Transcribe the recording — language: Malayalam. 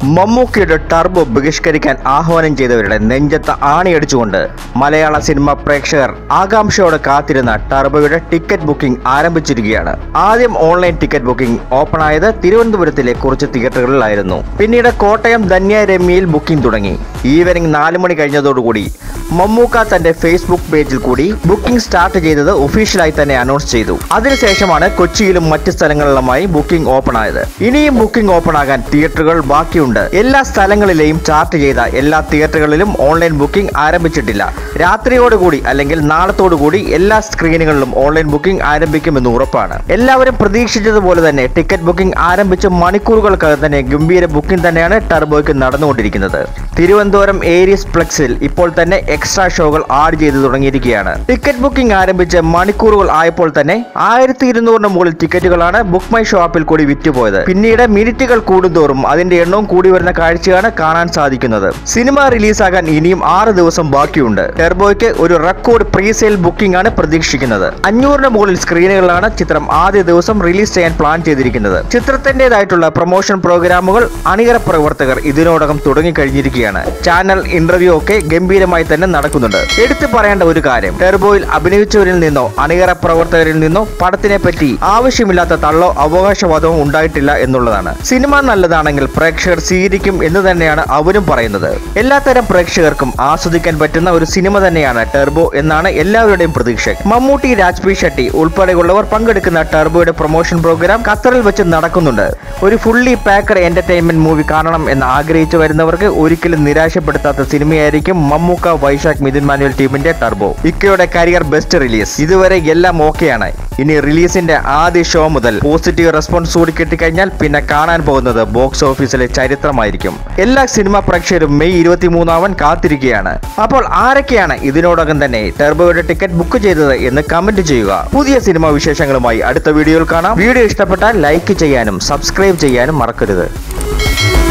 മമ്മൂക്കയുടെ ടർബോ ബഹിഷ്കരിക്കാൻ ആഹ്വാനം ചെയ്തവരുടെ നെഞ്ചത്ത് ആണിയടിച്ചുകൊണ്ട് മലയാള സിനിമ പ്രേക്ഷകർ ആകാംക്ഷയോടെ കാത്തിരുന്ന ടർബോയുടെ ടിക്കറ്റ് ബുക്കിംഗ് ആരംഭിച്ചിരിക്കുകയാണ്. ആദ്യം ഓൺലൈൻ ടിക്കറ്റ് ബുക്കിംഗ് ഓപ്പൺ ആയത് തിരുവനന്തപുരത്തിലെ കുറച്ച് തിയേറ്ററുകളിലായിരുന്നു. പിന്നീട് കോട്ടയം ധന്യ രമ്യയിൽ ബുക്കിംഗ് തുടങ്ങി. ഈവനിംഗ് 4 മണി കഴിഞ്ഞതോടുകൂടി മമ്മൂക്ക തന്റെ ഫേസ്ബുക്ക് പേജിൽ കൂടി ബുക്കിംഗ് സ്റ്റാർട്ട് ചെയ്തത് ഒഫീഷ്യലായി തന്നെ അനൗൺസ് ചെയ്തു. അതിനുശേഷമാണ് കൊച്ചിയിലും മറ്റ് സ്ഥലങ്ങളിലുമായി ബുക്കിംഗ് ഓപ്പൺ ആയത്. ഇനിയും ബുക്കിംഗ് ഓപ്പൺ ആകാൻ തിയേറ്ററുകൾ ബാക്കിയുണ്ട്. എല്ലാ സ്ഥലങ്ങളിലെയും ചാർട്ട് ചെയ്ത എല്ലാ തിയേറ്ററുകളിലും ഓൺലൈൻ ബുക്കിംഗ് ആരംഭിച്ചിട്ടില്ല. രാത്രിയോടുകൂടി അല്ലെങ്കിൽ നാളത്തോടുകൂടി എല്ലാ സ്ക്രീനുകളിലും ഓൺലൈൻ ബുക്കിംഗ് ആരംഭിക്കുമെന്ന് ഉറപ്പാണ്. എല്ലാവരും പ്രതീക്ഷിച്ചതുപോലെ തന്നെ ടിക്കറ്റ് ബുക്കിംഗ് ആരംഭിച്ച മണിക്കൂറുകൾക്കകം തന്നെ ഗംഭീര ബുക്കിംഗ് തന്നെയാണ് ടർബോയ്ക്ക് നടന്നുകൊണ്ടിരിക്കുന്നത്. തിരുവനന്തപുരം ഏരീസ് പ്ലക്സിൽ ഇപ്പോൾ തന്നെ എക്സ്ട്രാ ഷോകൾ ആഡ് ചെയ്തു തുടങ്ങിയിരിക്കുകയാണ്. ടിക്കറ്റ് ബുക്കിംഗ് ആരംഭിച്ച് മണിക്കൂറുകൾ ആയപ്പോൾ തന്നെ 1200 മുകളിൽ ടിക്കറ്റുകളാണ് ബുക്ക് മൈ ഷോ ആപ്പിൽ കൂടി വിറ്റുപോയത്. പിന്നീട് മിനിറ്റുകൾ കൂടുന്തോറും അതിന്റെ എണ്ണവും കൂടി വരുന്ന കാഴ്ചയാണ് കാണാൻ സാധിക്കുന്നത്. സിനിമ റിലീസാകാൻ ഇനിയും 6 ദിവസം ബാക്കിയുണ്ട്. ടർബോയ്ക്ക് ഒരു റെക്കോർഡ് പ്രീസെയിൽ ബുക്കിംഗ് ആണ് പ്രതീക്ഷിക്കുന്നത്. 500 മുകളിൽ സ്ക്രീനുകളിലാണ് ചിത്രം ആദ്യ ദിവസം റിലീസ് ചെയ്യാൻ പ്ലാൻ ചെയ്തിരിക്കുന്നത്. ചിത്രത്തിന്റേതായിട്ടുള്ള പ്രൊമോഷൻ പ്രോഗ്രാമുകൾ അണിയറ പ്രവർത്തകർ ഇതിനോടകം തുടങ്ങിക്കഴിഞ്ഞിരിക്കുകയാണ്. ചാനൽ ഇന്റർവ്യൂ ഒക്കെ ഗംഭീരമായി തന്നെ നടക്കുന്നുണ്ട്. എടുത്തു പറയേണ്ട ഒരു കാര്യം, ടർബോയിൽ അഭിനയിച്ചവരിൽ നിന്നോ അണിയറ പ്രവർത്തകരിൽ നിന്നോ പടത്തിനെ പറ്റി ആവശ്യമില്ലാത്ത തള്ളോ അവകാശവാദവും ഉണ്ടായിട്ടില്ല എന്നുള്ളതാണ്. സിനിമ നല്ലതാണെങ്കിൽ പ്രേക്ഷകർ സ്വീകരിക്കും എന്ന് തന്നെയാണ് അവരും പറയുന്നത്. എല്ലാത്തരം പ്രേക്ഷകർക്കും ആസ്വദിക്കാൻ പറ്റുന്ന ഒരു സിനിമ തന്നെയാണ് ടർബോ എന്നാണ് എല്ലാവരുടെയും പ്രതീക്ഷ. മമ്മൂട്ടി, രാജ്ബി ഷെട്ടി ഉൾപ്പെടെയുള്ളവർ പങ്കെടുക്കുന്ന ടർബോയുടെ പ്രൊമോഷൻ പ്രോഗ്രാം ഖത്തറിൽ വെച്ച് നടക്കുന്നുണ്ട്. ഒരു ഫുള്ളി പാക്കഡ് എന്റർടൈൻമെന്റ് മൂവി കാണണം എന്ന് ആഗ്രഹിച്ചു വരുന്നവർക്ക് ഒരിക്കലും നിരാശപ്പെടുത്താത്ത സിനിമയായിരിക്കും മമ്മൂക്ക, വൈശാഖ്, മിഥുൻ മാനുവൽ ടീമിന്റെ ടർബോ. ഇക്കയുടെ കരിയർ ബെസ്റ്റ് റിലീസ്. ഇതുവരെ എല്ലാം ഓക്കെയാണ്. ഇനി റിലീസിന്റെ ആദ്യ ഷോ മുതൽ പോസിറ്റീവ് റെസ്പോൺസ് കൂടി കിട്ടിക്കഴിഞ്ഞാൽ പിന്നെ കാണാൻ പോകുന്നത് ബോക്സ് ഓഫീസിലെ ചരിത്രമായിരിക്കും. എല്ലാ സിനിമാ പ്രേക്ഷകരും മെയ് 23 കാത്തിരിക്കുകയാണ്. അപ്പോൾ ആരൊക്കെയാണ് ഇതിനോടകം തന്നെ ടർബോയുടെ ടിക്കറ്റ് ബുക്ക് ചെയ്തത് എന്ന് കമന്റ് ചെയ്യുക. പുതിയ സിനിമാ വിശേഷങ്ങളുമായി അടുത്ത വീഡിയോയിൽ കാണാം. വീഡിയോ ഇഷ്ടപ്പെട്ടാൽ ലൈക്ക് ചെയ്യാനും സബ്സ്ക്രൈബ് ചെയ്യാനും മറക്കരുത്.